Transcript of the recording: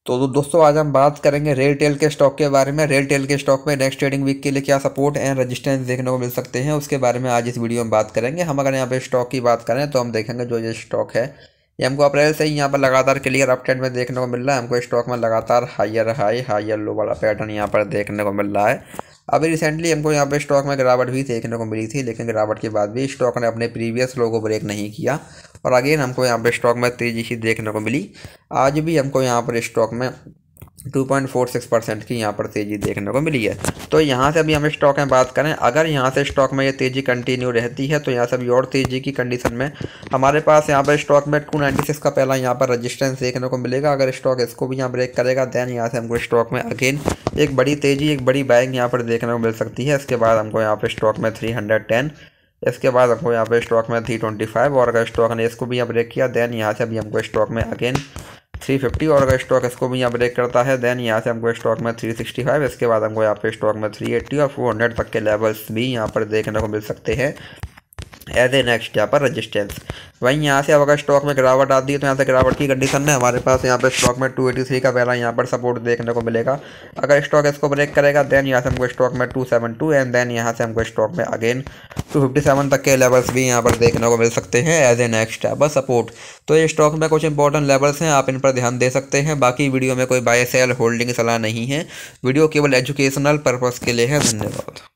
तो दोस्तों आज हम बात करेंगे रेलटेल के स्टॉक के बारे में। रेलटेल के स्टॉक में नेक्स्ट ट्रेडिंग वीक के लिए क्या सपोर्ट एंड रेजिस्टेंस देखने को मिल सकते हैं, उसके बारे में आज इस वीडियो में बात करेंगे। हम अगर यहाँ पे स्टॉक की बात करें तो हम देखेंगे जो ये स्टॉक है ये हमको अप्रैल से ही यहाँ पर लगातार क्लियर अप ट्रेंड में देखने को मिल रहा है। हमको स्टॉक में लगातार हायर हाई हायर लो वाला पैटर्न यहाँ पर देखने को मिल रहा है। अभी रिसेंटली हमको यहाँ पे स्टॉक में गिरावट भी देखने को मिली थी, लेकिन गिरावट के बाद भी स्टॉक ने अपने प्रीवियस लो को ब्रेक नहीं किया और अगेन हमको यहाँ पे स्टॉक में तेज़ी सी देखने को मिली। आज भी हमको यहाँ पर स्टॉक में 2.46% की यहाँ पर तेज़ी देखने को मिली है। तो यहाँ से अभी हम स्टॉक में बात करें, अगर यहाँ से स्टॉक में ये तेज़ी कंटिन्यू रहती है तो यहाँ से अभी और तेज़ी की कंडीशन में हमारे पास यहाँ पर स्टॉक में 296 का पहला यहाँ पर रेजिस्टेंस देखने को मिलेगा। अगर स्टॉक इसको भी यहाँ ब्रेक करेगा देन यहाँ से हमको स्टॉक में अगेन एक बड़ी तेज़ी एक बड़ी बाइंग यहाँ पर देखने को मिल सकती है। इसके बाद हमको यहाँ पर स्टॉक में 310, इसके बाद हमको यहाँ पे स्टॉक में 325 और अगर स्टॉक ने इसको भी यहाँ ब्रेक किया देन यहाँ से अभी हमको स्टॉक में अगेन 350 और अगर स्टॉक इसको भी यहाँ ब्रेक करता है देन यहाँ से हमको स्टॉक में 365, इसके बाद हमको यहाँ पे स्टॉक में 380 और 400 तक के लेवल्स भी यहाँ पर देखने को मिल सकते हैं एज ए नेक्स्ट यहाँ पर रजिस्टेंस। वहीं यहाँ से अब अगर स्टॉक में गिरावट आती है तो यहाँ से गिरावट की कंडीशन में हमारे पास यहाँ पे स्टॉक में 283 का पहला यहाँ पर सपोर्ट देखने को मिलेगा। अगर स्टॉक इसको ब्रेक करेगा देन यहाँ से हमको स्टॉक में 272 एंड देन यहाँ से हमको स्टॉक में अगेन 257 तक के लेवल्स भी यहाँ पर देखने को मिल सकते हैं एज ए नेक्स्ट यहाँ पर सपोर्ट। तो ये स्टॉक में कुछ इंपॉर्टेंट लेवल्स हैं, आप इन पर ध्यान दे सकते हैं। बाकी वीडियो में कोई बाय सेल होल्डिंग सलाह नहीं है, वीडियो केवल एजुकेशनल पर्पज़ के लिए है। धन्यवाद।